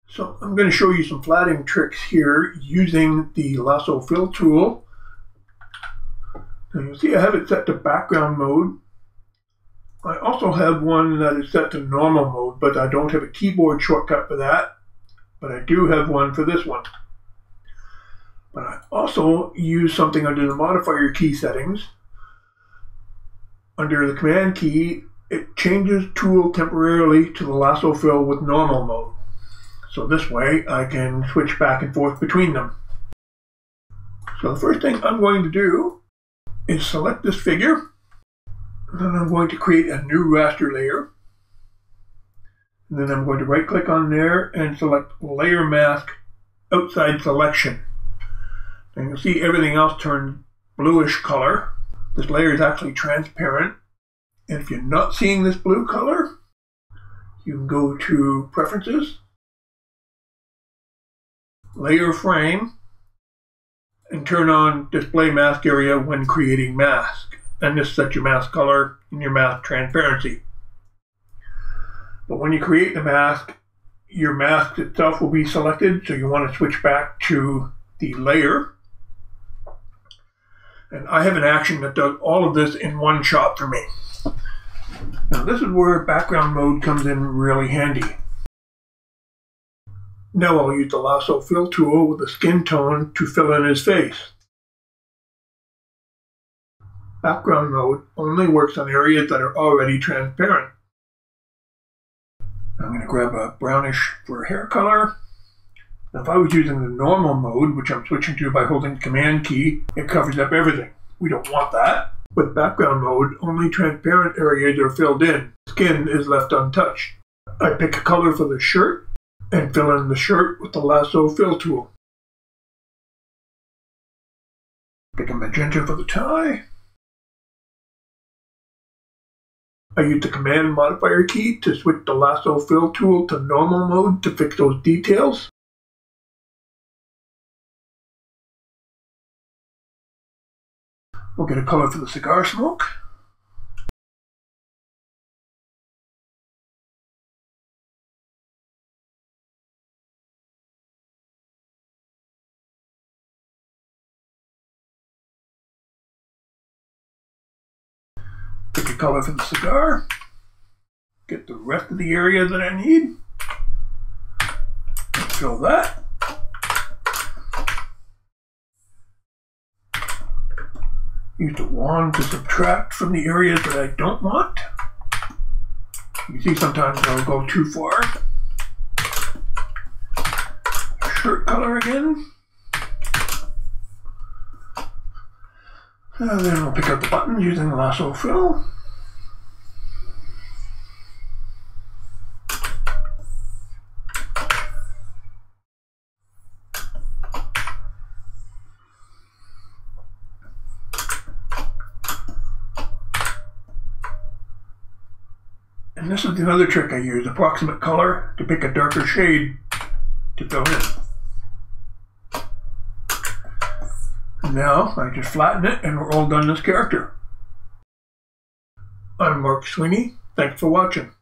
So I'm going to show you some flattening tricks here using the Lasso Fill tool. And you'll see I have it set to background mode. I also have one that is set to normal mode, but I don't have a keyboard shortcut for that. But I do have one for this one. But I also use something under the modifier key settings. Under the command key, it changes tool temporarily to the Lasso Fill with normal mode. So this way I can switch back and forth between them. So the first thing I'm going to do is select this figure. And then I'm going to create a new raster layer. And then I'm going to right click on there and select Layer Mask Outside Selection. And you'll see everything else turn bluish color. This layer is actually transparent. And if you're not seeing this blue color, you can go to Preferences, Layer Frame, and turn on Display Mask Area when creating mask. And this sets your mask color and your mask transparency. But when you create the mask, your mask itself will be selected, so you want to switch back to the layer. And I have an action that does all of this in one shot for me. Now this is where background mode comes in really handy. Now I'll use the Lasso Fill tool with the skin tone to fill in his face. Background mode only works on areas that are already transparent. I'm going to grab a brownish for hair color. Now if I was using the normal mode, which I'm switching to by holding the command key, it covers up everything. We don't want that. With background mode, only transparent areas are filled in. Skin is left untouched. I pick a color for the shirt and fill in the shirt with the Lasso Fill tool. Pick a magenta for the tie. I use the command modifier key to switch the Lasso Fill tool to normal mode to fix those details. We'll get a color for the cigar smoke. Pick a color for the cigar. Get the rest of the area that I need. Fill that. Use the wand to subtract from the areas that I don't want. You can see sometimes I'll go too far. Shirt color again. And then we'll pick out the buttons using the Lasso Fill. And this is another trick I use, approximate color, to pick a darker shade to fill in. Now I just flatten it and we're all done this character. I'm Mark Sweeney. Thanks for watching.